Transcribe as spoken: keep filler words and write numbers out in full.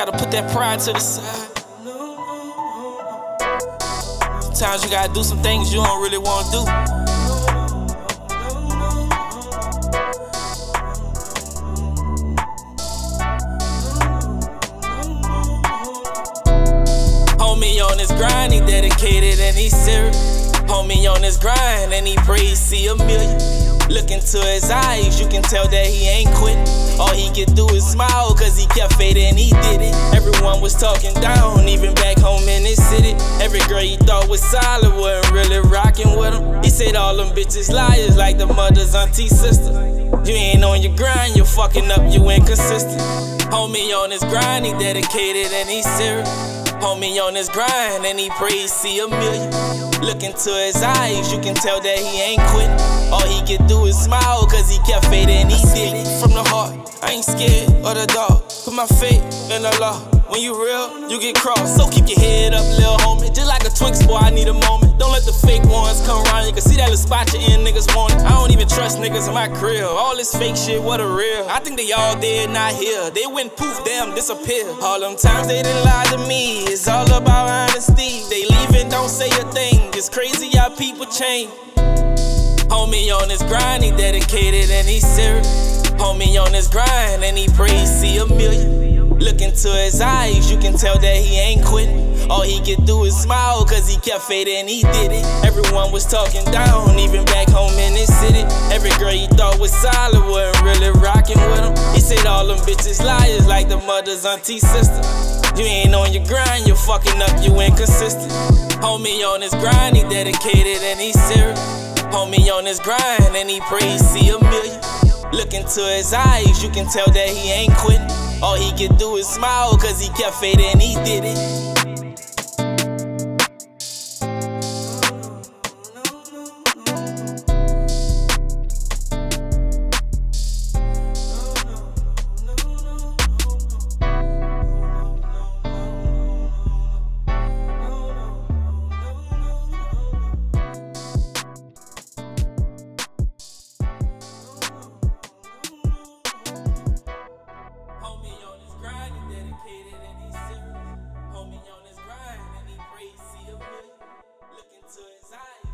gotta put that pride to the side. Sometimes you gotta do some things you don't really wanna do. Homie on his grind, he dedicated and he serious. Homie on his grind and he prays, see a million. Look into his eyes, you can tell that he ain't quitting. All he could do is smile, cause he kept faith and he did it. Everyone was talking down, even back home in his city. Every girl he thought was solid wasn't really rocking with him. He said all them bitches liars, like the mother's auntie sister. You ain't on your grind, you're fucking up, you inconsistent. Homie on his grind, he dedicated and he serious. Homie on his grind and he prays, see a million. Look into his eyes, you can tell that he ain't quitting. All he could do is smile, cause he kept faith and he did it. From the heart, I ain't scared of the dog. Put my faith in the law. When you real, you get crossed. So keep your head up, lil' homie. Just like a Twix boy, I need a moment. Don't let the fake ones come around. You can see that little spot you in, niggas want it. I don't even trust niggas in my crib. All this fake shit, what a real. I think they all dead, not here. They went poof, damn, disappear. All them times they didn't lie to me. It's all about honesty. They leaving, don't say a thing. It's crazy how people change. Homie on his grind, he dedicated and he serious. Homie on his grind and he prays, see a million. Look into his eyes, you can tell that he ain't quitting. All he could do is smile, cause he kept faith and he did it. Everyone was talking down, even back home in his city. Every girl he thought was solid wasn't really rocking with him. He said all them bitches liars, like the mother's auntie sister. You ain't on your grind, you're fucking up, you inconsistent. Homie on his grind, he dedicated and he serious. Homie on his grind and he prays, see a million. Look into his eyes, you can tell that he ain't quitting. All he could do is smile, cause he kept faith and he did it. Homie on his grind and he prays, see a million. Look into his eyes.